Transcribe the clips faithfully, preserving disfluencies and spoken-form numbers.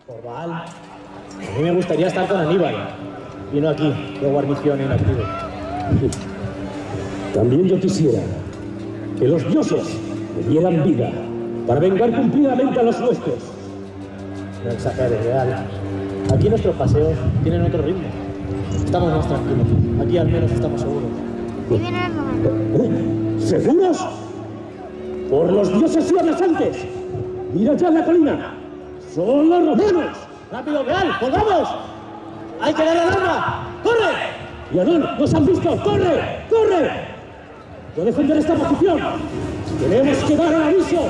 Por Baal. A mí me gustaría estar con Aníbal. Y no aquí, de guarnición inactivo. También yo quisiera que los dioses me dieran vida para vengar cumplidamente a los nuestros. No exageres, Real. Aquí nuestros paseos tienen otro ritmo. Estamos más tranquilos. Aquí al menos estamos seguros. Ahí viene el momento. ¿Eh? ¿Seguros? Por los dioses y abrasantes. ¡Mira ya la colina! ¡Son los romanos! ¡Rápido, Real! ¡Volvamos! ¡Hay que dar la alarma! ¡Corre! ¡Yadón! ¡Nos han visto! ¡Corre! ¡Corre! ¡No defender esta posición! ¡Tenemos que dar el aviso!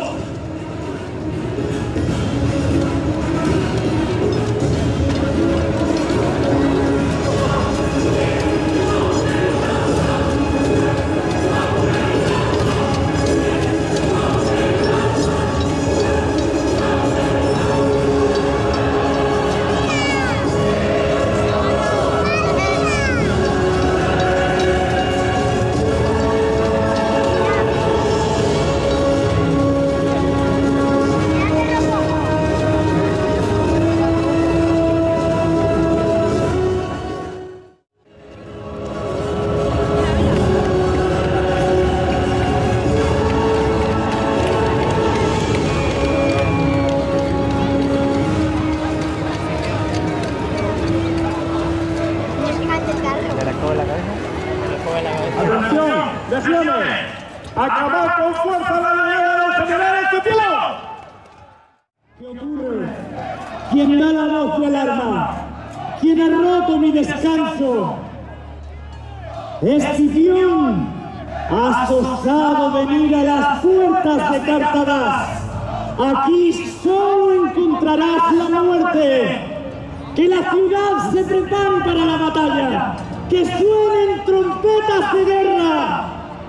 ¡Atención! ¡Lesiones! ¡Acabar con fuerza la línea de los generales Escipión! ¿Qué ocurre? ¿Quién da la voz de alarma? ¿Quién ha roto mi descanso? Escipión, has osado venir a las puertas de Cartadas. Aquí solo encontrarás la muerte. Que la ciudad se prepare para la batalla. ¡Que suenen trompetas de guerra!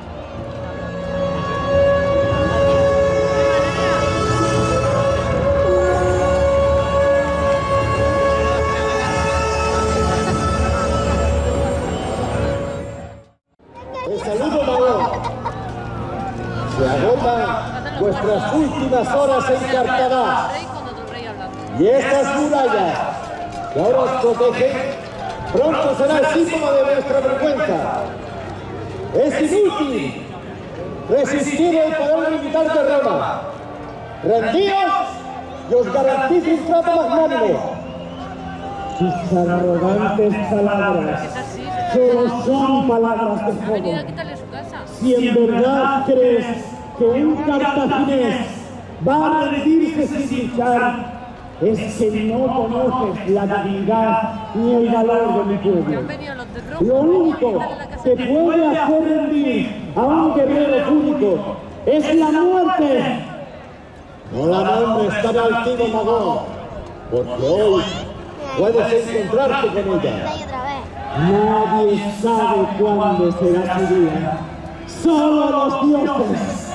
¡Te saludo, Magón! Se agotan vuestras últimas horas en Cartadas. Y estas murallas que ahora os protegen pronto será el símbolo de vuestra vergüenza. Es inútil resistir el poder militar de Roma. Rendíos y os garantizo un trato magnánimo. Sus arrogantes palabras solo son palabras de fuego. Si en verdad crees que un cartaginés va a rendirse sin luchar, es que no conoces la dignidad ni el valor de mi pueblo. Lo único que puede hacer rendir a un guerrero público es la muerte. No la nombres tan altivo, Magón, porque hoy puedes encontrarte con ella. Nadie sabe cuándo será su día. Solo los dioses.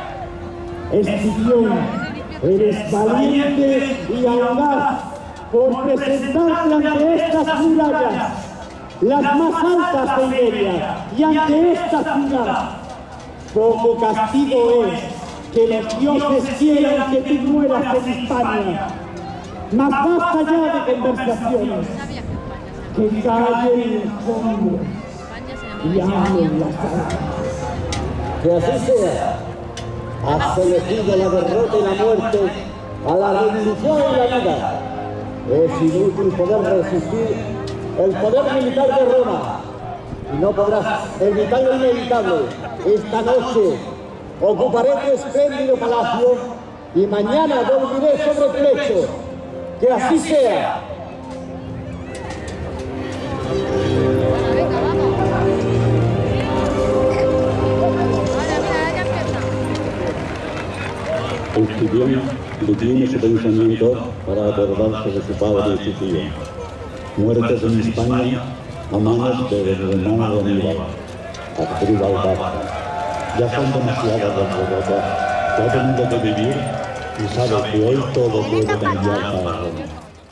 Escipión, eres valiente y audaz por presentarte ante estas murallas, las más altas de Iberia, y ante esta ciudad. Poco castigo es que los dioses quieran que tú mueras en Hispania. Mas basta ya de conversaciones. Que callen los hombres y hablen las armas. Que así sea. Has elegido la derrota y la muerte a la rendición y la vida. Es inútil poder resistir el poder militar de Roma. Y no podrás evitar lo inevitable. Esta noche ocuparé tu espléndido palacio y mañana dormiré sobre tu lecho. Que así sea. Escipión detiene su pensamiento para acordarse de su padre y su tío, muertos en España a manos del hermano de Aníbal, Astrida Alcázar. Ya son demasiadas las derrotas que ha tenido que vivir y sabe que hoy todo puede cambiar para Roma.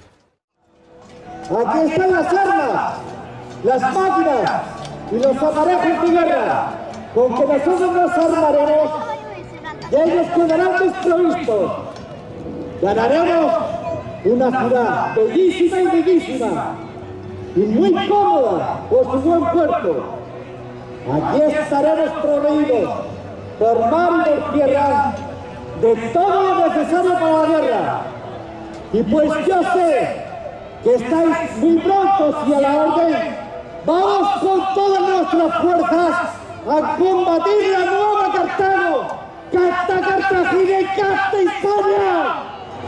Aquí están las armas, las máquinas y los aparejos de guerra con que nosotros nos armaremos y ellos quedarán desprovistos. Ganaremos una ciudad bellísima y bellísima, y muy cómoda por su buen puerto. Aquí estaremos proveídos por mar y por tierra de todo lo necesario para la guerra. Y pues yo sé que estáis muy prontos y a la orden, vamos con todas nuestras fuerzas a combatir la nueva Cartago. ¡Carta Cartagena y Carta Hispania!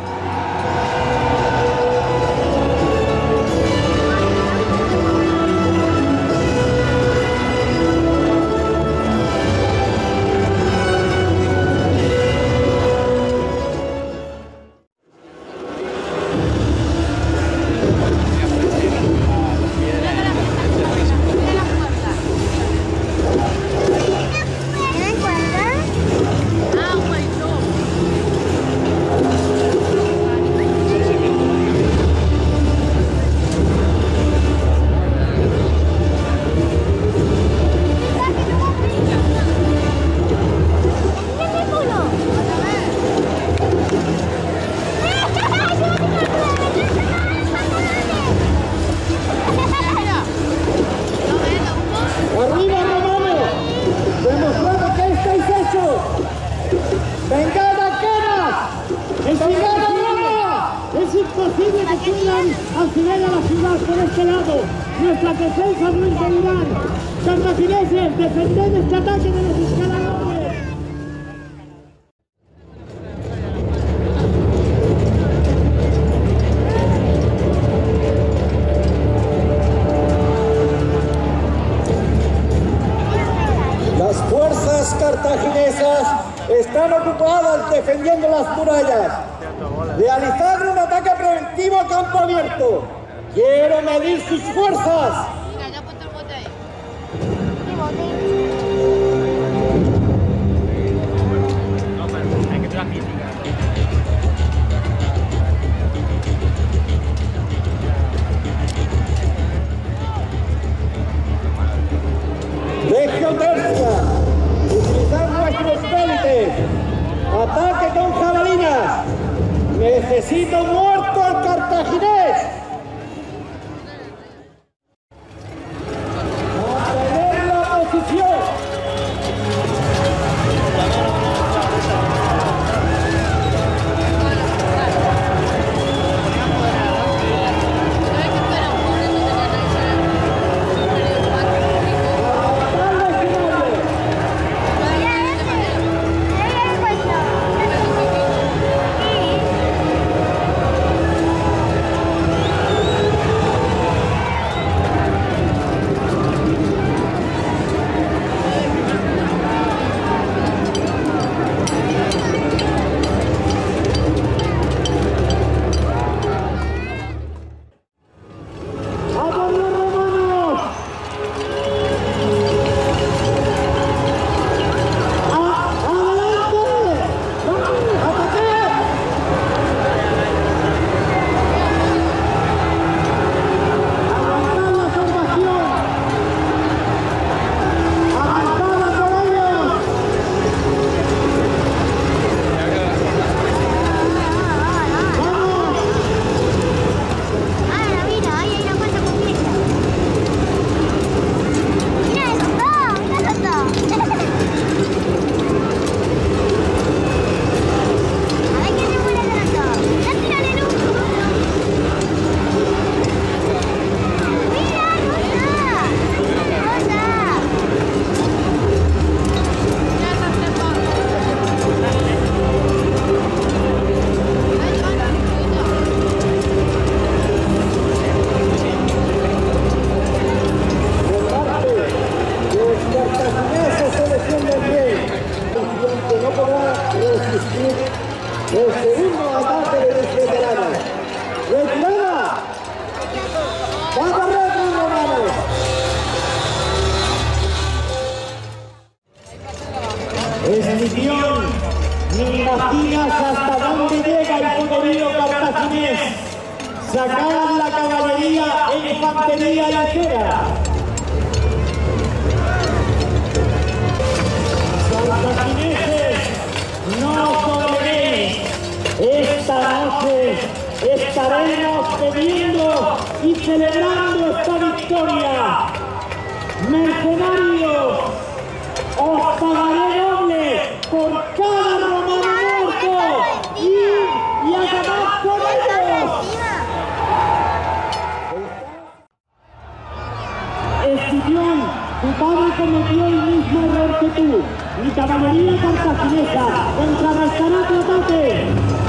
acceder a la ciudad por este lado. Nuestra defensa no impedirán. Cartagineses, defended este ataque de los escaladores. Las fuerzas cartaginesas están ocupadas defendiendo las murallas. Realizar un ataque preventivo a campo abierto. Quiero medir sus fuerzas. Mira, ya puesto el bote ahí. ¿Qué bote? No, pero hay que traer física. Legio Tercia, utilizad vuestros vélites. Ataque con jabalinas. Necesito muerto al cartaginés. Mantener la posición. El segundo ataque de los veteranos. ¡Retirada! ¡Vamos a retirarnos, hermanos! Escipión, ni imaginas hasta dónde llega el poderío cartaginés. Sacad la caballería e infantería ligera. Cartagineses, no os dobleguéis. Esta noche es estaremos bebiendo y celebrando esta victoria. Mercenarios, os pagaré doble por cada romano muerto y, y acabad con ellos. Escipión, tu padre cometió el mismo error que tú. Mi caballería cartaginesa contrarrestará tu ataque.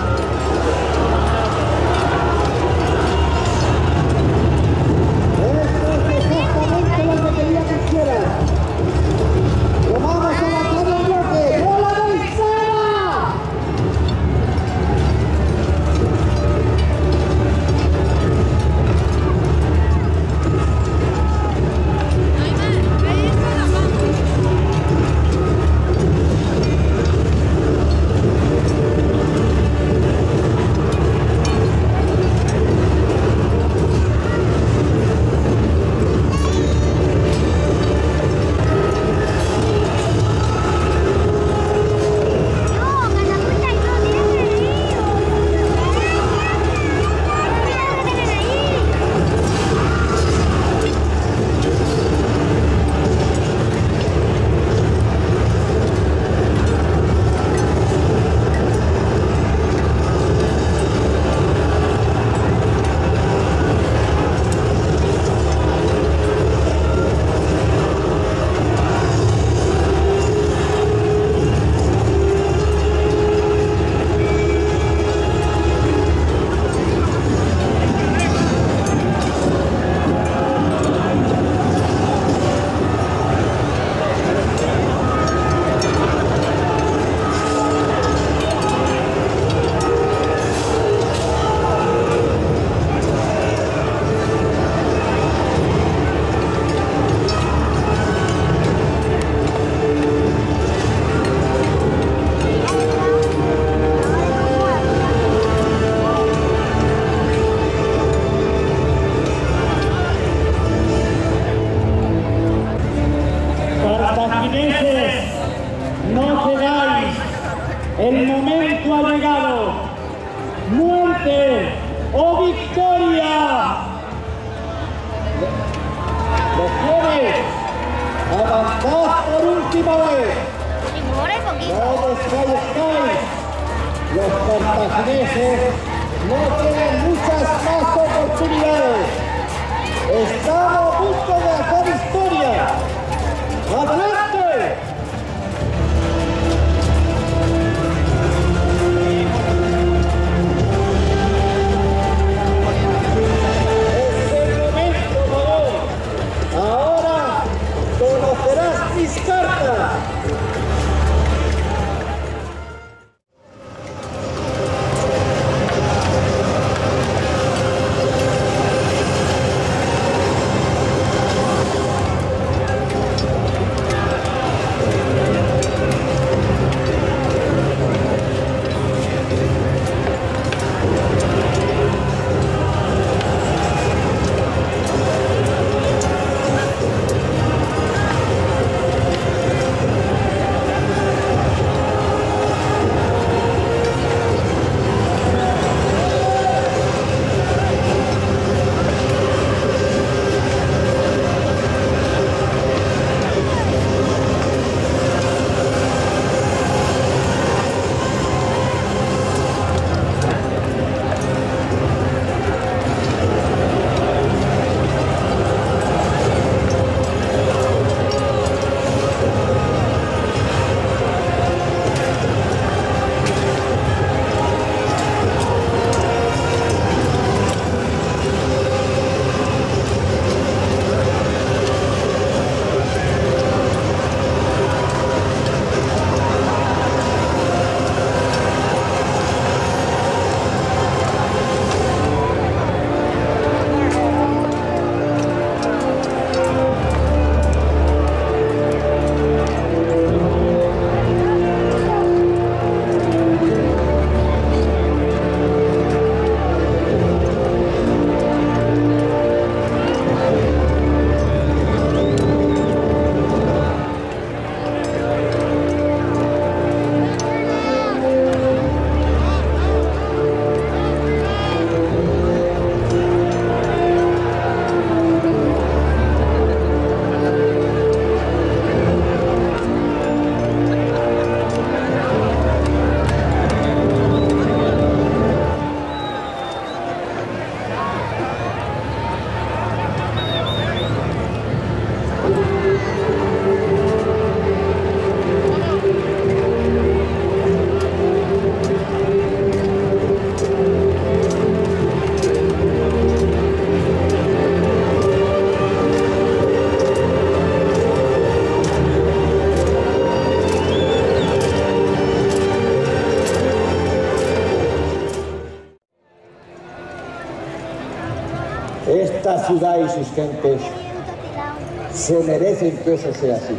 El momento ha llegado. ¡Muerte o victoria! Legiones, avanzad por última vez. No desfallezcáis. Los cartagineses no tienen muchas más oportunidades. Estamos a punto de hacer historia. ¡Adelante! Conocerás mis cartas. Esta ciudad y sus gentes se merecen que eso sea así.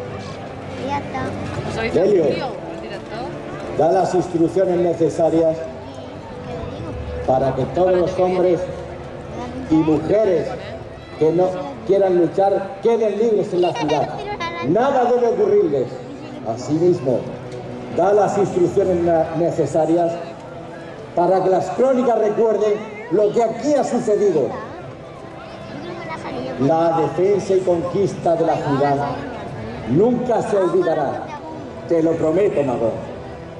Delio, da las instrucciones necesarias para que todos los hombres y mujeres que no quieran luchar queden libres en la ciudad. Nada debe ocurrirles. Asimismo, da las instrucciones necesarias para que las crónicas recuerden lo que aquí ha sucedido. La defensa y conquista de la ciudad nunca se olvidará. Te lo prometo, Magón.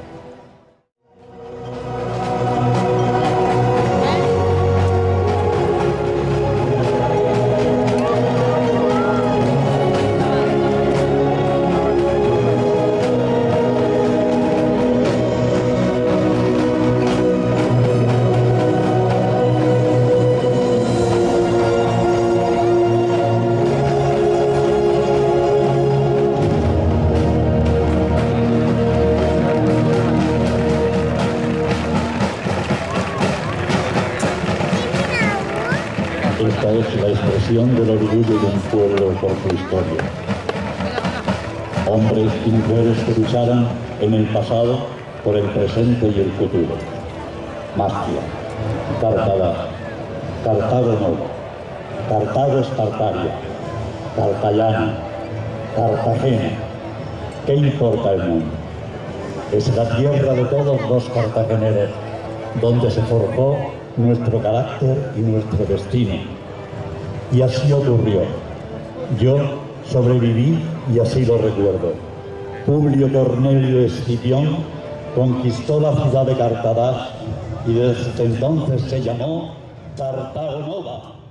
Esta es la expresión del orgullo de un pueblo por su historia. Hombres y mujeres que lucharan en el pasado por el presente y el futuro. Mastia, Cartago, Cartago Nova, Cartago Espartaria, Cartayana, Cartagena. ¿Qué importa el mundo? Es la tierra de todos los cartageneros, donde se forjó nuestro carácter y nuestro destino. Y así ocurrió. Yo sobreviví y así lo recuerdo. Publio Cornelio Escipión conquistó la ciudad de Cartago y desde entonces se llamó Cartago Nova.